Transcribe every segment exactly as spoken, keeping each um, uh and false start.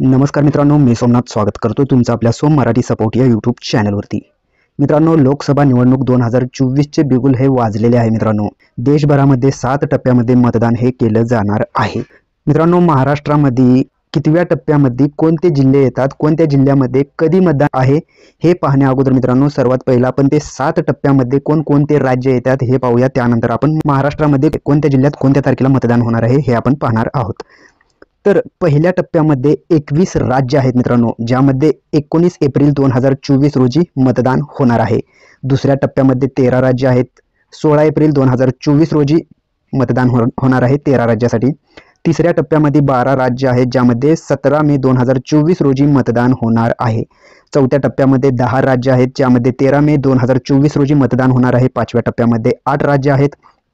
नमस्कार मित्रांनो, मी सोमनाथ स्वागत करतो तुमचं आपल्या सोम मराठी सपोर्ट या यूट्यूब चॅनलवरती। मित्रांनो, लोकसभा निवडणूक दोन हजार चोवीस चे बिगुल हे वाजलेले आहे। मित्रांनो, देशभरामध्ये सात टप्प्यामध्ये मतदान हे केलं जाणार आहे। मित्रांनो, महाराष्ट्रामध्ये कितव्या टप्प्यामध्ये कोणते जिल्हे येतात, कोणत्या जिल्ह्यामध्ये कधी मतदान आहे हे पाहण्या अगोदर मित्रांनो, सर्वात पहिला आपण ते सात टप्प्यामध्ये कोणकोणते राज्य येतात हे पाहूया। त्यानंतर आपण महाराष्ट्रामध्ये कोणत्या जिल्ह्यात कोणत्या तारखेला मतदान होणार आहे हे आपण पाहणार आहोत। तर पहिल्या टप्प्यामध्ये एकवीस राज्य आहेत मित्रांनो, ज्यामध्ये एकोणीस एप्रिल दोन हजार चोवीस रोजी मतदान होणार आहे। दुसऱ्या टप्प्यामध्ये तेरा राज्य आहेत, सोळा एप्रिल दोन हजार चोवीस रोजी मतदान हो होणार आहे तेरा राज्यासाठी। तिसऱ्या टप्प्यामध्ये बारा राज्य आहेत, ज्यामध्ये सतरा मे दोन हजार चोवीस रोजी मतदान होणार आहे। चौथ्या टप्प्यामध्ये दहा राज्य आहेत, ज्यामध्ये तेरा मे दोन हजार चोवीस रोजी मतदान होणार आहे। पाचव्या टप्प्यामध्ये आठ राज्य आहेत,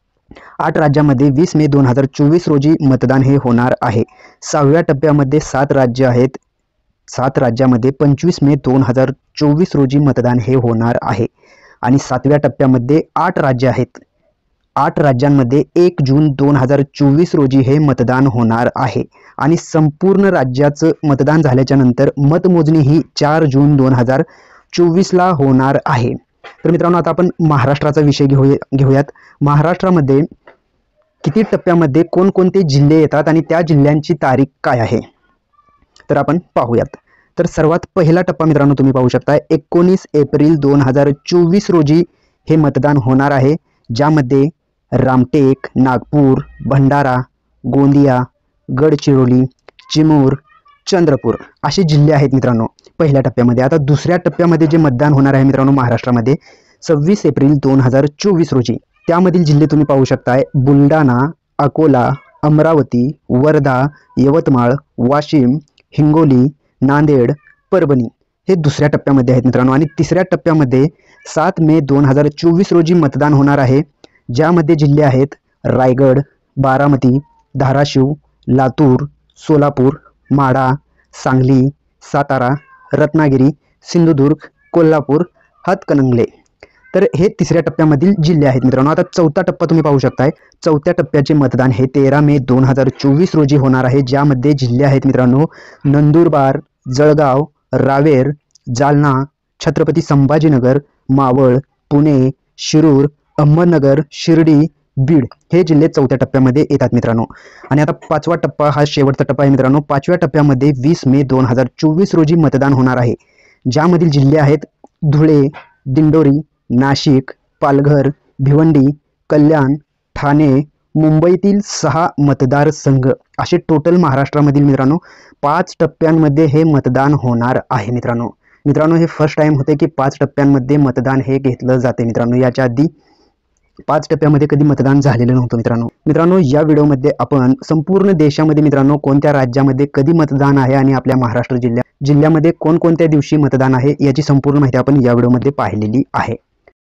आठ राज्यामध्ये वीस मे दोन हजार चोवीस रोजी मतदान हे होणार आहे। सहाव्या टप्प्यामध्ये सात राज्य आहेत, सात राज्यामध्ये पंचवीस मे दोन हजार चोवीस रोजी मतदान हे होणार आहे। आणि सातव्या टप्प्यामध्ये आठ राज्य आहेत, आठ राज्यांमध्ये एक जून दोन हजार चोवीस रोजी हे मतदान होणार आहे। आणि संपूर्ण राज्याचं मतदान झाल्याच्या नंतर मतमोजणी ही चार जून दोन हजार चोवीस ला होणार आहे। तर मित्रांनो, आता आपण महाराष्ट्राचा विषय घेऊया घेऊयात महाराष्ट्रामध्ये किती टप्प्यामध्ये कोणकोणते जिल्हे येतात आणि त्या जिल्ह्यांची तारीख काय आहे तर आपण पाहूयात। तर सर्वात पहिला टप्पा मित्रांनो तुम्ही पाहू शकता, एकोणीस एप्रिल दोन हजार चोवीस रोजी हे मतदान होणार आहे, ज्यामध्ये रामटेक, नागपूर, भंडारा, गोंदिया, गडचिरोली, चिमूर, चंद्रपूर असे जिल्हे आहेत मित्रांनो पहिल्या टप्प्यामध्ये। आता दुसऱ्या टप्प्यामध्ये जे मतदान होणार आहे मित्रांनो महाराष्ट्रामध्ये सव्वीस एप्रिल दोन हजार चोवीस रोजी, त्यामधील जिल्हे तुम्ही पाहू शकताय, बुलढाणा, अकोला, अमरावती, वर्धा, यवतमाळ, वाशिम, हिंगोली, नांदेड, परभणी हे दुसऱ्या टप्प्यामध्ये आहेत मित्रांनो। आणि तिसऱ्या टप्प्यामध्ये सात मे दोन हजार चोवीस रोजी मतदान होणार आहे, ज्यामध्ये जिल्हे आहेत रायगड, बारामती, धाराशिव, लातूर, सोलापूर, माढा, सांगली, सातारा, रत्नागिरी, सिंधुदुर्ग, कोल्हापूर, हातकणंगले। तर हे तिसऱ्या टप्प्यामधील जिल्हे आहेत मित्रांनो। आता चौथा टप्पा तुम्ही पाहू शकताय, चौथ्या टप्प्याचे मतदान हे तेरा मे दोन हजार चोवीस रोजी होणार आहे, ज्यामध्ये जिल्हे आहेत मित्रांनो नंदुरबार, जळगाव, रावेर, जालना, छत्रपती संभाजीनगर, मावळ, पुणे, शिरूर, अहमदनगर, शिर्डी, बीड हे जिल्हे चौथ्या टप्प्यामध्ये येतात मित्रांनो। आणि आता पाचवा टप्पा हा शेवटचा टप्पा आहे मित्रांनो। पाचव्या टप्प्यामध्ये वीस मे दोन हजार चोवीस रोजी मतदान होणार आहे, ज्यामधील जिल्हे आहेत धुळे, दिंडोरी, नाशिक, पालघर, भिवंडी, कल्याण, ठाणे, मुंबईतील सहा मतदारसंघ असे टोटल महाराष्ट्रामधील मित्रांनो पाच टप्प्यांमध्ये हे मतदान होणार आहे मित्रांनो। मित्रांनो, हे फर्स्ट टाइम होते की पाच टप्प्यांमध्ये मतदान हे घेतलं जाते मित्रांनो। याच्या आधी पाच टप्प्यामध्ये कधी मतदान झालेलं नव्हतं मित्रांनो। मित्रांनो, या व्हिडिओमध्ये आपण संपूर्ण देशामध्ये मित्रांनो कोणत्या राज्यामध्ये कधी मतदान आहे आणि आपल्या महाराष्ट्र जिल्ह्या जिल्ह्यामध्ये कोणकोणत्या दिवशी मतदान आहे याची संपूर्ण माहिती आपण या व्हिडिओमध्ये पाहिलेली आहे।